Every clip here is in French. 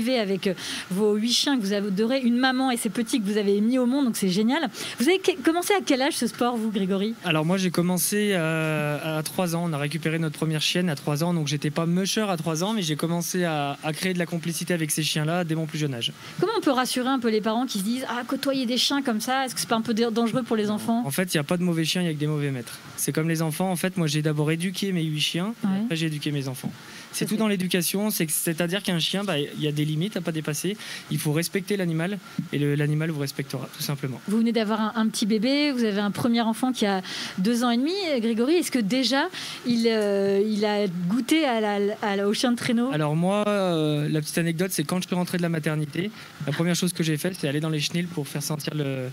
vivez avec vos 8 chiens que vous adorez, une maman et ses petits que vous avez mis au monde, donc c'est génial. Vous avez commencé à quel âge ce sport, vous, Grégory? Alors moi j'ai commencé à 3 ans, on a récupéré notre première chienne à 3 ans, donc j'étais pas musher à 3 ans, mais j'ai commencé à créer de la complicité avec ces chiens-là dès mon plus jeune âge. Comment on peut rassurer un peu les parents qui se disent côtoyer des chiens comme ça, est-ce que c'est pas un peu dangereux pour les enfants? En fait, il n'y a pas de mauvais chiens, il n'y a que des mauvais maîtres. C'est comme les enfants, en fait, moi j'ai d'abord éduqué mes 8 chiens, et après j'ai éduqué mes enfants. C'est tout dans l'éducation, c'est-à-dire qu'un chien, il y a des limites à pas dépasser, il faut respecter l'animal, et l'animal vous respectera, tout simplement. Vous venez d'avoir un petit bébé, vous avez un premier enfant qui a 2 ans et demi, Grégory, est-ce que déjà il a goûté au chien de traîneau? Alors moi, la petite anecdote, c'est quand je suis rentré de la maternité, la première chose que j'ai faite, c'est aller dans les chenilles pour faire sentir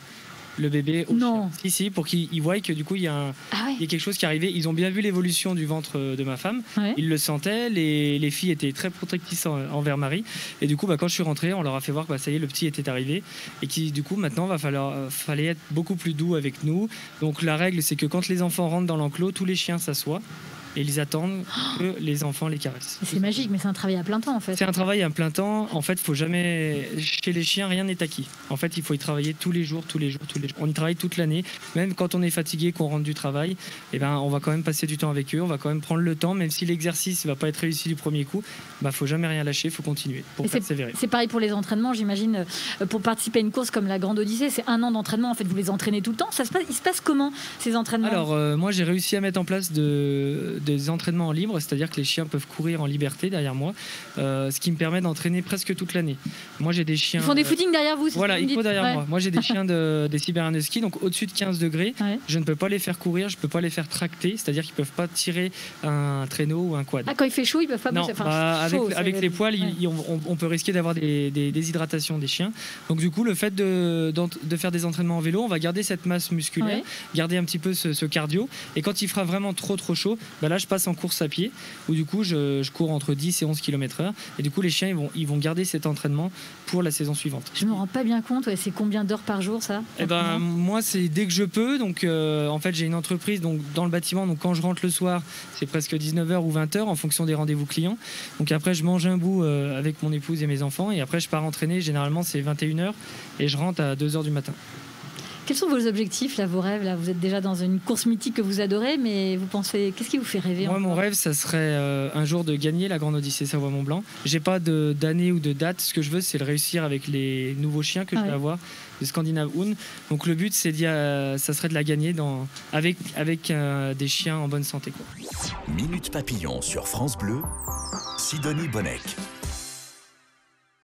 le bébé au chien. Si, pour qu'ils voient que du coup il y a quelque chose qui arrivait. Ils ont bien vu l'évolution du ventre de ma femme, ils le sentaient, les filles étaient très protectrices envers Marie, et du coup quand je suis rentré, on leur a fait voir que ça y est, le petit était arrivé, et qui du coup maintenant fallait être beaucoup plus doux avec nous. Donc la règle, c'est que quand les enfants rentrent dans l'enclos, tous les chiens s'assoient et ils attendent que les enfants les caressent. C'est magique, mais c'est un travail à plein temps en fait. C'est un travail à plein temps. En fait, faut jamais. Chez les chiens, rien n'est acquis. En fait, il faut y travailler tous les jours. On y travaille toute l'année. Même quand on est fatigué, qu'on rentre du travail, on va quand même passer du temps avec eux. On va quand même prendre le temps, même si l'exercice ne va pas être réussi du premier coup. Faut jamais rien lâcher. Il faut continuer pour persévérer. C'est pareil pour les entraînements, j'imagine. Pour participer à une course comme la Grande Odyssée, c'est 1 an d'entraînement. En fait, vous les entraînez tout le temps. Il se passe comment ces entraînements? Alors, moi, j'ai réussi à mettre en place des entraînements en libre, c'est-à-dire que les chiens peuvent courir en liberté derrière moi, ce qui me permet d'entraîner presque toute l'année. Moi j'ai des chiens... Ils font des footings derrière vous? Voilà, ils courent derrière moi. Moi j'ai des chiens des Siberian Husky, donc au-dessus de 15 degrés, je ne peux pas les faire courir, je ne peux pas les faire tracter, c'est-à-dire qu'ils ne peuvent pas tirer un traîneau ou un quad. Quand il fait chaud, ils ne peuvent pas bouger. Avec les poils, on peut risquer d'avoir des déshydratations des chiens. Donc du coup, le fait de faire des entraînements en vélo, on va garder cette masse musculaire, garder un petit peu ce cardio, et quand il fera vraiment trop chaud, là je passe en course à pied, où du coup je cours entre 10 et 11 km/h, et du coup les chiens ils vont garder cet entraînement pour la saison suivante. Je me rends pas bien compte, c'est combien d'heures par jour ça? Moi c'est dès que je peux, donc en fait j'ai une entreprise donc, dans le bâtiment, donc quand je rentre le soir c'est presque 19h ou 20h en fonction des rendez-vous clients, donc après je mange un bout avec mon épouse et mes enfants, et après je pars entraîner, généralement c'est 21h et je rentre à 2h du matin. Quels sont vos objectifs, là, vos rêves là? Vous êtes déjà dans une course mythique que vous adorez, mais vous pensez, qu'est-ce qui vous fait rêver? Moi, mon rêve, ça serait un jour de gagner la Grande Odyssée Savoie-Mont-Blanc. J'ai pas d'année ou de date. Ce que je veux, c'est le réussir avec les nouveaux chiens que je vais avoir, le Scandinave Hound. Donc le but, ça serait de la gagner avec des chiens en bonne santé, quoi. Minute Papillon sur France Bleu, Sidonie Bonnec.